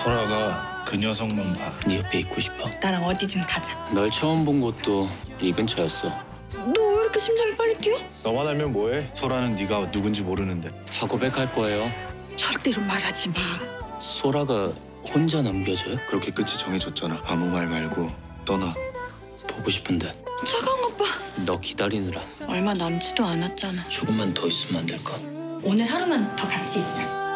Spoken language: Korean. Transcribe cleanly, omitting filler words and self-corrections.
소라가 그 녀석만 봐. 네 옆에 있고 싶어. 나랑 어디 좀 가자. 널 처음 본 곳도 네 근처였어. 너 왜 이렇게 심장이 빨리 뛰어? 너만 알면 뭐해? 소라는 네가 누군지 모르는데. 다 고백할 거예요. 절대로 말하지 마. 소라가 혼자 남겨져요? 그렇게 끝이 정해졌잖아. 아무 말 말고 떠나. 보고 싶은데. 차가운 것 봐. 너 기다리느라 얼마 남지도 않았잖아. 조금만 더 있으면 안 될까? 오늘 하루만 더 같이 있자.